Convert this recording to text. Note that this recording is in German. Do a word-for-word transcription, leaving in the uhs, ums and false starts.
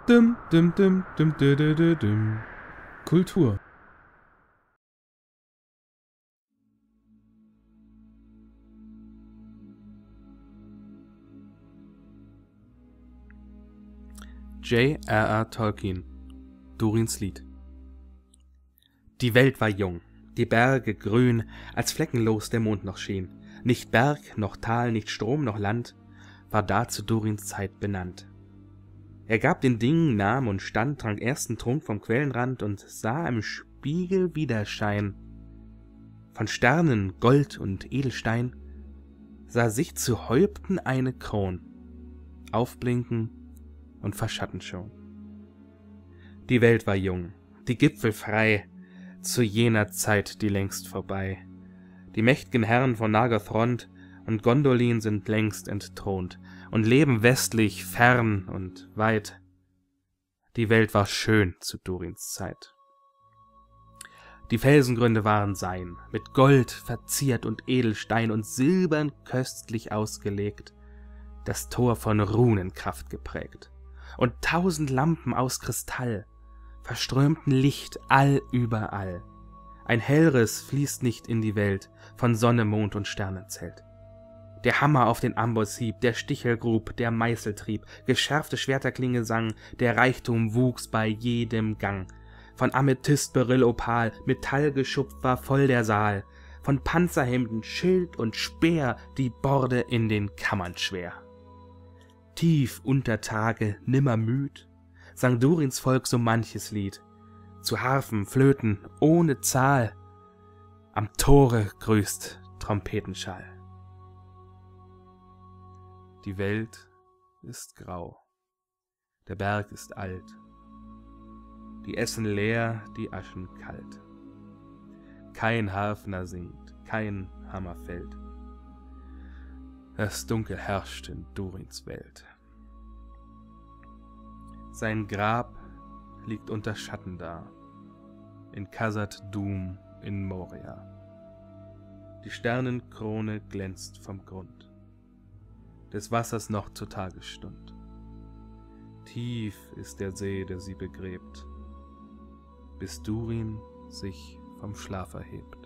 Dum, dum, dum, dum, dum, dum, dum, dum. Kultur. J R R. Tolkien. Durins Lied. Die Welt war jung, die Berge grün, als fleckenlos der Mond noch schien. Nicht Berg, noch Tal, nicht Strom, noch Land war da zu Durins Zeit benannt. Er gab den Dingen Namen und Stand, trank ersten Trunk vom Quellenrand und sah im Spiegel Widerschein von Sternen, Gold und Edelstein, sah sich zu Häupten eine Kron, aufblinken und verschatten schon. Die Welt war jung, die Gipfel frei, zu jener Zeit, die längst vorbei. Die mächt'gen Herren von Nargothrond und Gondolin sind längst entthront und leben westlich, fern und weit. Die Welt war schön zu Durins Zeit. Die Felsengründe waren sein, mit Gold verziert und Edelstein und silbern köstlich ausgelegt, das Tor von Runenkraft geprägt. Und tausend Lampen aus Kristall verströmten Licht allüberall. Ein Hellriss fließt nicht in die Welt von Sonne, Mond und Sternenzelt. Der Hammer auf den Amboss hieb, der Stichel grub, der Meißel trieb, geschärfte Schwerterklinge sang, der Reichtum wuchs bei jedem Gang. Von Amethyst, Beryll, Opal, Metall geschupft war voll der Saal, von Panzerhemden, Schild und Speer die Borde in den Kammern schwer. Tief unter Tage, nimmer müd, sang Durins Volk so manches Lied, zu Harfen, Flöten, ohne Zahl, am Tore grüßt Trompetenschall. Die Welt ist grau, der Berg ist alt, die Essen leer, die Aschen kalt. Kein Harfner singt, kein Hammer fällt, das Dunkel herrscht in Durins Welt. Sein Grab liegt unter Schatten da, in Khazad Dûm in Moria. Die Sternenkrone glänzt vom Grund, des Wassers noch zur Tagesstund. Tief ist der See, der sie begräbt, bis Durin sich vom Schlaf erhebt.